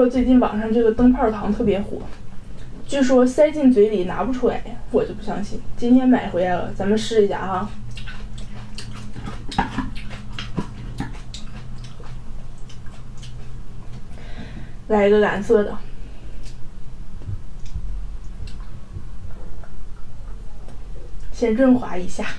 说最近网上这个灯泡糖特别火，据说塞进嘴里拿不出来，我就不相信。今天买回来了，咱们试一下哈。来一个蓝色的。先润滑一下。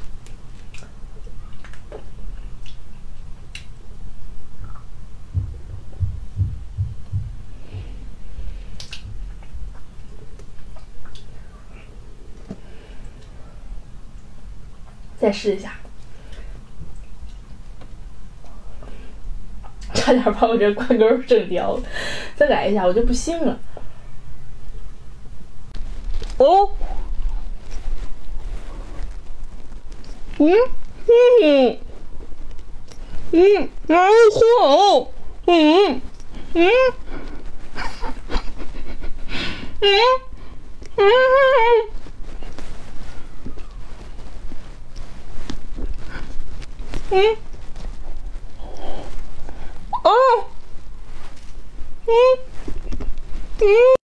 再试一下，差点把我这罐钩整掉了。再来一下，我就不信了。哦，好好，哦，